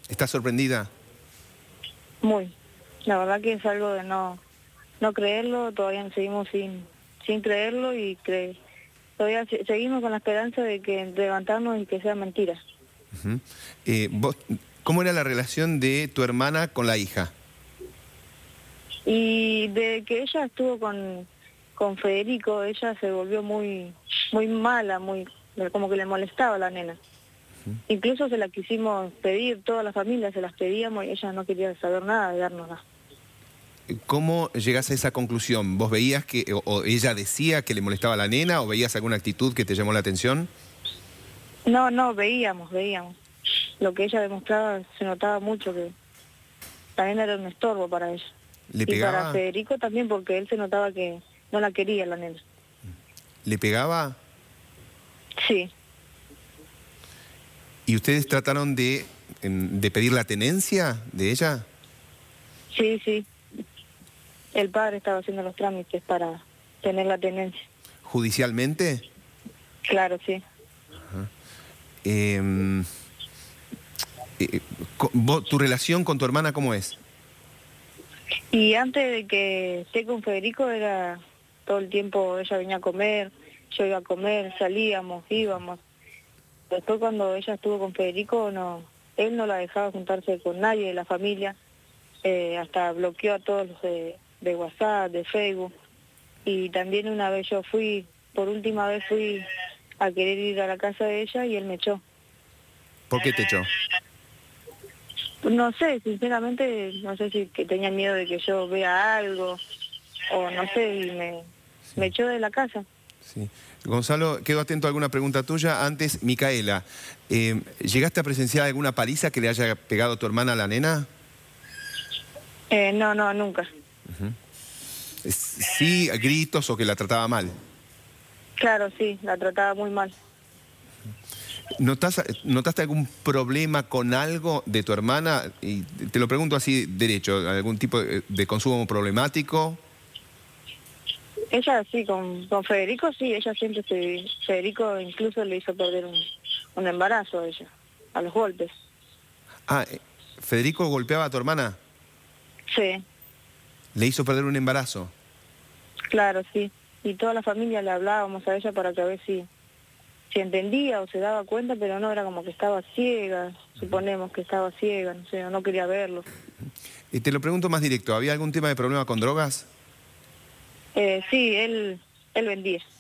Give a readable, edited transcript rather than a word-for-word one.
¿Estás sorprendida? Muy. La verdad que es algo de no creerlo, todavía seguimos sin creerlo y todavía seguimos con la esperanza de levantarnos y que sea mentira. Uh-huh. ¿Cómo era la relación de tu hermana con la hija? Y de que ella estuvo con Federico, ella se volvió muy mala, como que le molestaba a la nena. Incluso se la quisimos pedir, toda la familia se las pedíamos y ella no quería saber nada de dárnosla. ¿Cómo llegás a esa conclusión? ¿Vos veías o ella decía que le molestaba a la nena o veías alguna actitud que te llamó la atención? No, veíamos. Lo que ella demostraba, se notaba mucho que la nena era un estorbo para ella. ¿Le Y pegaba? para Federico también, porque él se notaba que no la quería la nena. ¿Le pegaba? Sí. ¿Y ustedes trataron de pedir la tenencia de ella? Sí. El padre estaba haciendo los trámites para tener la tenencia. ¿Judicialmente? Claro, sí. ¿Tu relación con tu hermana cómo es? Y antes de que esté con Federico era todo el tiempo, ella venía a comer, yo iba a comer, salíamos, íbamos. Después cuando ella estuvo con Federico, él no la dejaba juntarse con nadie de la familia, hasta bloqueó a todos los de WhatsApp, de Facebook. Y también una vez por última vez fui a querer ir a la casa de ella y él me echó. ¿Por qué te echó? No sé, sinceramente, no sé si que tenía miedo de que yo vea algo, o no sé, y me echó de la casa. Sí. Gonzalo, quedo atento a alguna pregunta tuya. Antes, Micaela, ¿llegaste a presenciar alguna paliza que le haya pegado a tu hermana a la nena? No, nunca. ¿Sí, a gritos o que la trataba mal? Claro, sí, la trataba muy mal. ¿Notaste algún problema con algo de tu hermana? Y te lo pregunto así derecho, ¿algún tipo de consumo problemático? Ella sí, con Federico sí, ella siempre Federico incluso le hizo perder un embarazo a ella, a los golpes. Ah, ¿Federico golpeaba a tu hermana? Sí. ¿Le hizo perder un embarazo? Claro, sí. Y toda la familia le hablábamos a ella para que a ver si entendía o se daba cuenta, pero no, era como que estaba ciega, suponemos que estaba ciega, no sé, no quería verlo. Y te lo pregunto más directo, ¿había algún tema de problema con drogas? Sí, él vendía.